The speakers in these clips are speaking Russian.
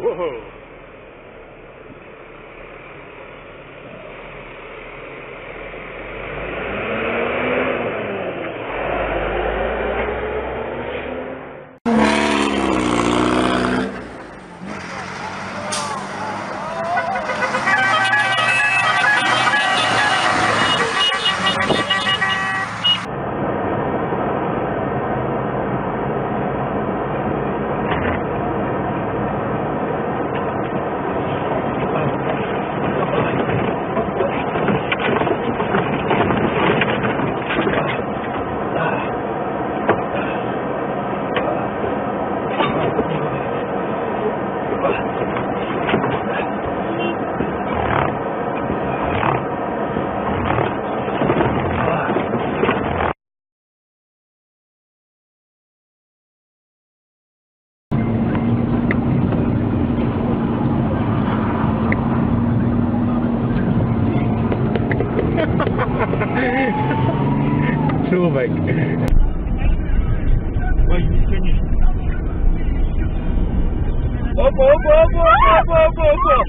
Чувак. Ой, конечно. Опа!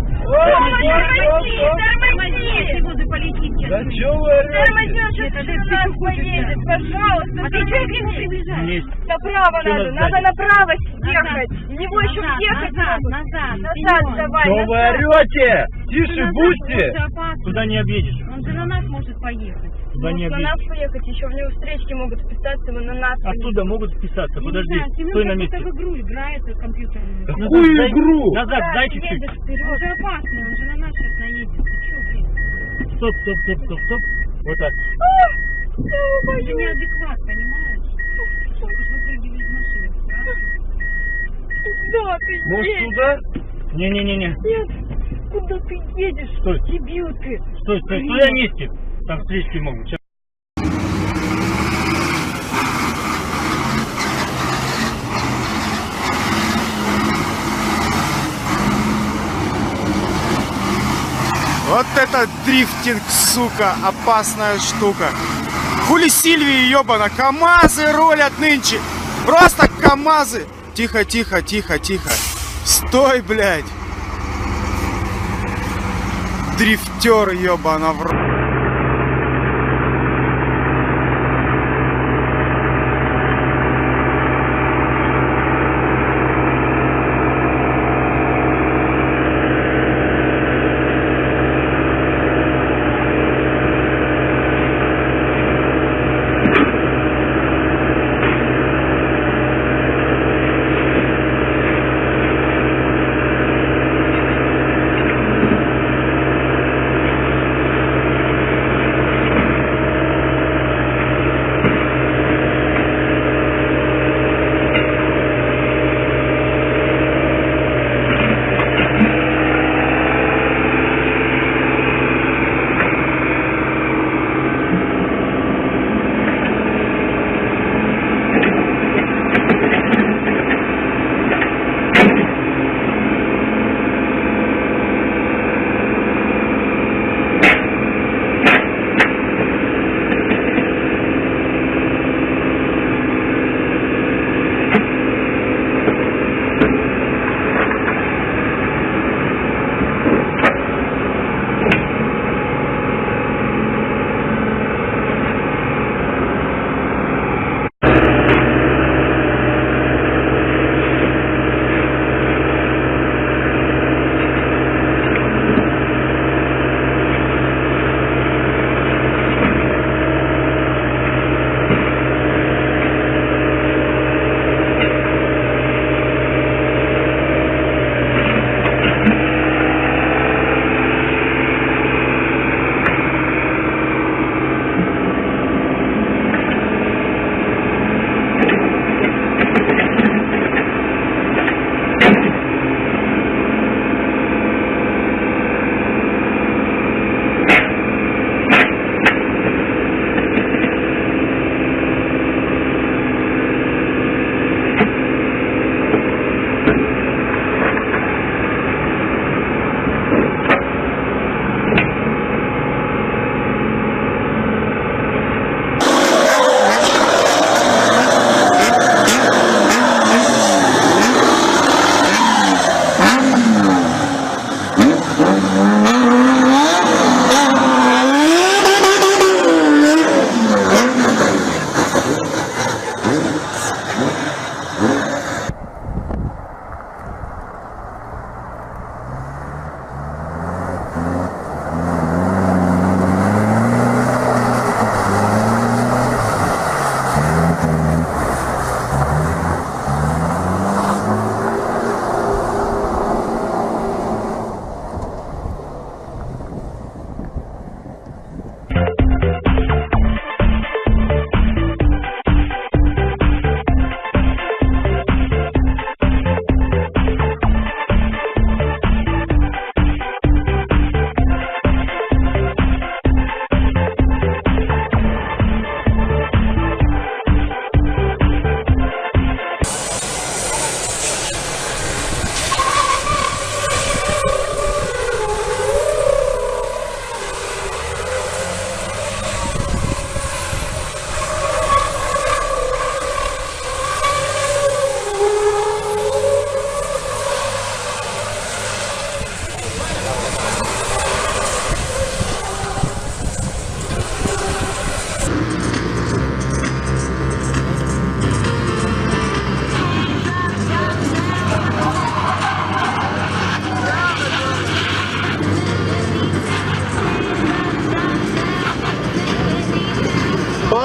Тормози! Да чё вы орёте? Тормознёшь, если у нас поедет, пожалуйста. А ты чё к нему приближаешь? Направо надо направо съехать. В него еще въехать могут. Назад давай. Чё вы орёте? Тише будьте! Туда не объедешь. Он же на нас может поехать. Туда не На нас объедешь. поехать, еще в него встречки могут вписаться, вы на нас. Оттуда могут вписаться. Подожди, стой на месте. в игру играет компьютерную. Какую игру? Назад, дай чуть-чуть. Он же опасный, он же на нас сейчас наедет. Ты чё, блин? Стоп. Вот так. Он же неадекват, понимаешь? Он же выпрыгивает из машины. Куда ты Может едешь? туда? Не-не-не. Нет, куда ты едешь? Стой. Дебил ты. Стой на месте. Там встречки могут. Сейчас. Вот это дрифтинг, сука, опасная штука. Хули Сильвии, ебана, КамАЗы рулят нынче. Просто КамАЗы. Тихо. Стой, блядь. Дрифтер, ебана, в рот.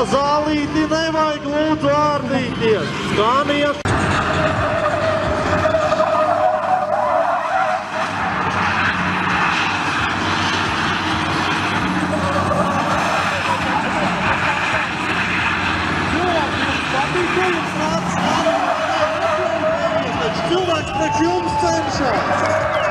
zālīti nevajag lūdzu ārdīties. Skaniet! Cilvēks pret jums cenšas!